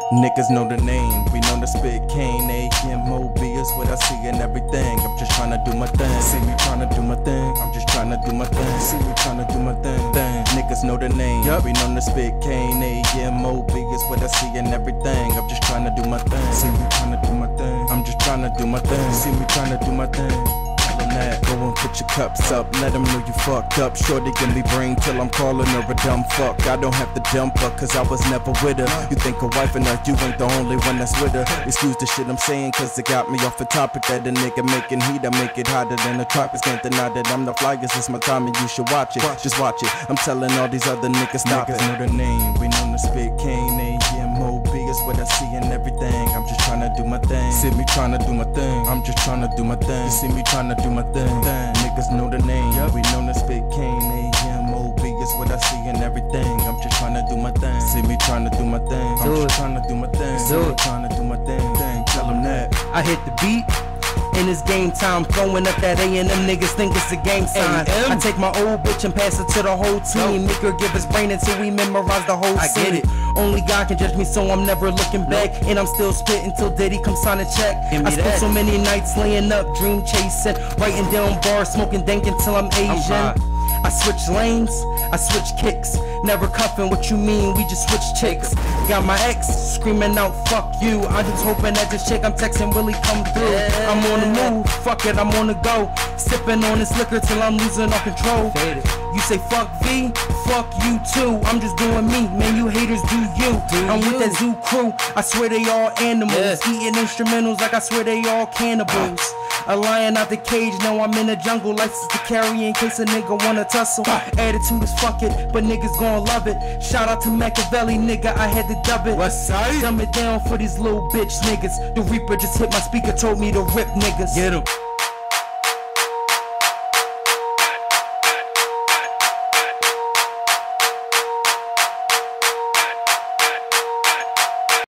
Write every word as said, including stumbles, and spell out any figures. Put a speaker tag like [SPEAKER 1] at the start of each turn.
[SPEAKER 1] Niggas know the name, we know the spit cane. A M O B is what I see in everything. I'm just tryna do my thing. See me tryna do my thing. I'm just tryna do my thing. See me tryna do my thing. thing. Niggas know the name, yep. We know the spit cane. A M O B is what I see in everything. I'm just tryna do my thing. See me tryna do my thing. I'm just tryna do my thing. See me tryna do my thing. That. Go and put your cups up, let them know you fucked up. Shorty give me brain till I'm calling her a dumb fuck. I don't have to jump her, cause I was never with her. You think a wife and her, you ain't the only one that's with her. Excuse the shit I'm saying, cause it got me off the topic. That a nigga making heat, I make it hotter than the tropics. Can't deny that I'm the flyest, it's my time and you should watch it. Just watch it, I'm telling all these other niggas stop niggas it. Know the name, we know the spit cane. A M O B is what I see in everything. I'm just tryna do my thing. See me tryna do my thing. I'm just tryna do my thing. You see me tryna do my thing. thing. Niggas know the name, yep. We know the spit cane. A M O B is what I see in everything. I'm just tryna do my thing. See me tryna do my thing. I'm do just tryna do my thing. See me tryna do my thing. thing. Tell them that
[SPEAKER 2] I hit the beat. And it's game time, throwing up that A and them niggas think it's a gang sign. I take my old bitch and pass it to the whole team. Make her give us brain until we memorize the whole scene. I get it. Only God can judge me, so I'm never looking back. And I'm still spitting till Diddy come sign a check. I spent so many nights laying up, dream chasing, writing down bars, smoking dank until I'm Asian. I switch lanes, I switch kicks. Never cuffing, what you mean, we just switch chicks. Got my ex screaming out, fuck you. I'm just hoping that this chick I'm texting really come through. I'm on the move, fuck it, I'm on the go. Sipping on this liquor till I'm losing all control. You say fuck V, fuck you too. I'm just doing me, man, you haters do you. I'm with that zoo crew, I swear they all animals. Eating instrumentals like I swear they all cannibals. A lion out the cage, now I'm in the jungle. License to carry in case a nigga wanna tussle. Attitude is fuck it, but niggas gon' love it. Shout out to Machiavelli, nigga, I had to dub it.
[SPEAKER 1] What's up?
[SPEAKER 2] Dumb it down for these little bitch niggas. The Reaper just hit my speaker, told me to rip niggas.
[SPEAKER 1] Get 'em.